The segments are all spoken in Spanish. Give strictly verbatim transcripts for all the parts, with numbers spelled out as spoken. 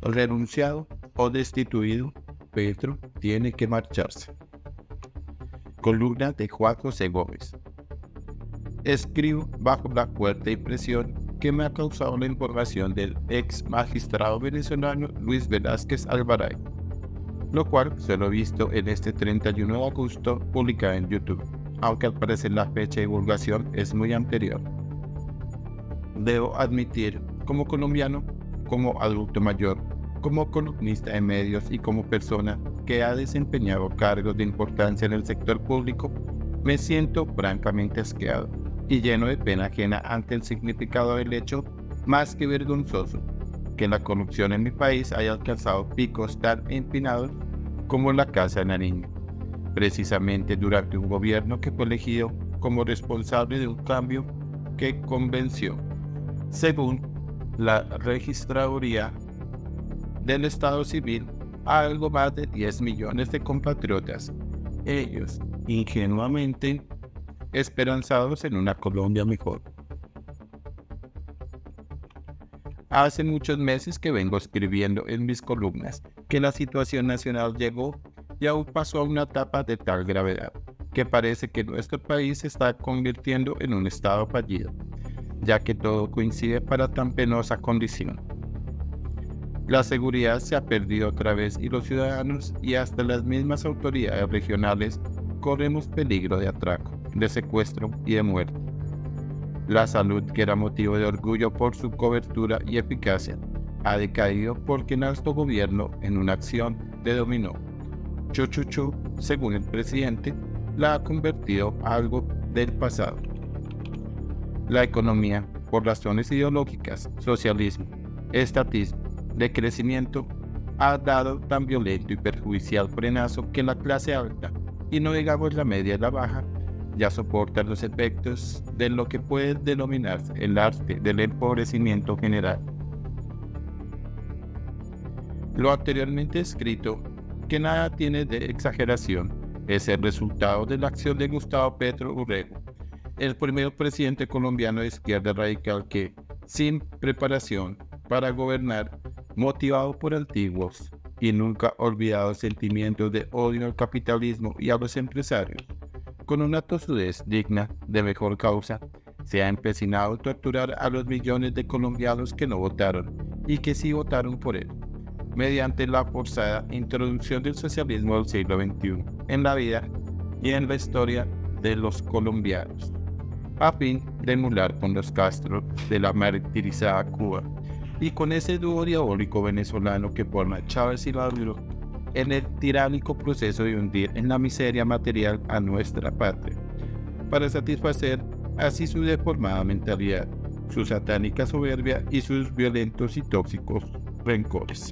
renunciado o destituido, Petro tiene que marcharse. Columna de Juan José Gómez. Escribo bajo la fuerte impresión que me ha causado la información del ex magistrado venezolano Luis Velázquez Alvaray, lo cual solo he visto en este treinta y uno de agosto publicado en YouTube, aunque al parecer la fecha de divulgación es muy anterior. Debo admitir, como colombiano, como adulto mayor, como columnista de medios y como persona que ha desempeñado cargos de importancia en el sector público, me siento francamente asqueado y lleno de pena ajena ante el significado del hecho más que vergonzoso, que la corrupción en mi país haya alcanzado picos tan empinados como la Casa de Nariño, precisamente durante un gobierno que fue elegido como responsable de un cambio que convenció, según la Registraduría del Estado Civil, a algo más de diez millones de compatriotas, ellos ingenuamente esperanzados en una Colombia mejor. Hace muchos meses que vengo escribiendo en mis columnas que la situación nacional llegó y aún pasó a una etapa de tal gravedad que parece que nuestro país se está convirtiendo en un estado fallido, ya que todo coincide para tan penosa condición. La seguridad se ha perdido otra vez y los ciudadanos y hasta las mismas autoridades regionales corremos peligro de atraco, de secuestro y de muerte. La salud, que era motivo de orgullo por su cobertura y eficacia, ha decaído porque el alto gobierno, en una acción de dominó, chuchuchu, según el presidente, la ha convertido a algo del pasado. La economía, por razones ideológicas, socialismo, estatismo, de crecimiento, ha dado tan violento y perjudicial frenazo que la clase alta, y no digamos la media y la baja, ya soportan los efectos de lo que puede denominarse el arte del empobrecimiento general. Lo anteriormente escrito, que nada tiene de exageración, es el resultado de la acción de Gustavo Petro Urrego, el primer presidente colombiano de izquierda radical que, sin preparación para gobernar, motivado por antiguos y nunca olvidados sentimientos de odio al capitalismo y a los empresarios, con una tosudez digna de mejor causa, se ha empecinado en torturar a los millones de colombianos que no votaron y que sí votaron por él, mediante la forzada introducción del socialismo del siglo veintiuno en la vida y en la historia de los colombianos, a fin de emular con los Castro de la martirizada Cuba y con ese dúo diabólico venezolano que forma Chávez y Maduro en el tiránico proceso de hundir en la miseria material a nuestra patria, para satisfacer así su deformada mentalidad, su satánica soberbia y sus violentos y tóxicos rencores.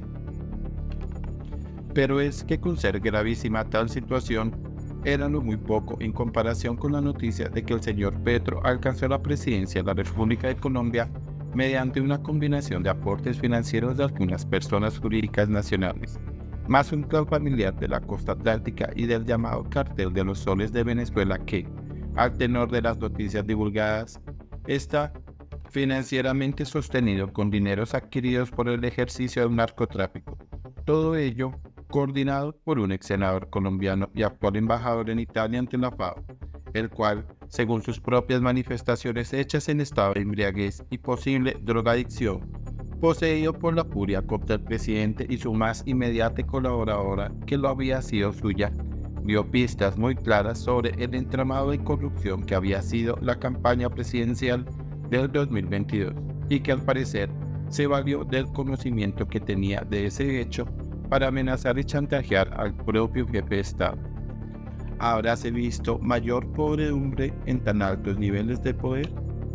Pero es que con ser gravísima tal situación, era lo muy poco en comparación con la noticia de que el señor Petro alcanzó la presidencia de la República de Colombia mediante una combinación de aportes financieros de algunas personas jurídicas nacionales, más un clan familiar de la costa atlántica y del llamado cartel de los soles de Venezuela que, al tenor de las noticias divulgadas, está financieramente sostenido con dineros adquiridos por el ejercicio de un narcotráfico. Todo ello coordinado por un ex senador colombiano y actual embajador en Italia ante la FAO, el cual, según sus propias manifestaciones hechas en estado de embriaguez y posible drogadicción, poseído por la furia contra el presidente y su más inmediata colaboradora, que lo había sido suya, dio pistas muy claras sobre el entramado de corrupción que había sido la campaña presidencial del dos mil veintidós y que al parecer se valió del conocimiento que tenía de ese hecho para amenazar y chantajear al propio jefe de Estado. ¿Habráse visto mayor podredumbre en tan altos niveles de poder?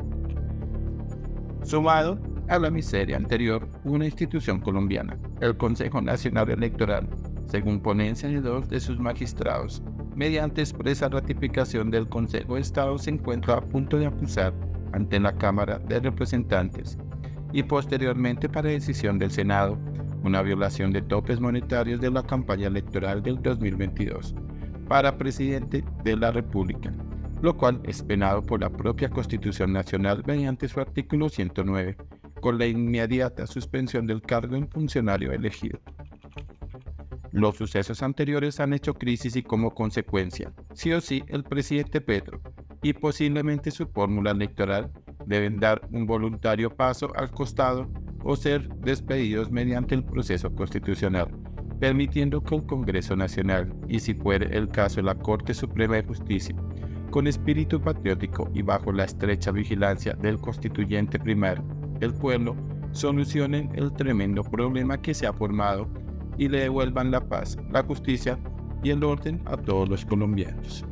Sumado a la miseria anterior, una institución colombiana, el Consejo Nacional Electoral, según ponencia de dos de sus magistrados, mediante expresa ratificación del Consejo de Estado, se encuentra a punto de acusar ante la Cámara de Representantes y posteriormente para decisión del Senado una violación de topes monetarios de la campaña electoral del dos mil veintidós para presidente de la República, lo cual es penado por la propia Constitución Nacional mediante su artículo ciento nueve, con la inmediata suspensión del cargo en funcionario elegido. Los sucesos anteriores han hecho crisis y como consecuencia, sí o sí, el presidente Petro y posiblemente su fórmula electoral deben dar un voluntario paso al costado o ser despedidos mediante el proceso constitucional, permitiendo que el Congreso Nacional y si fuere el caso la Corte Suprema de Justicia, con espíritu patriótico y bajo la estrecha vigilancia del constituyente primario, el pueblo, solucionen el tremendo problema que se ha formado y le devuelvan la paz, la justicia y el orden a todos los colombianos.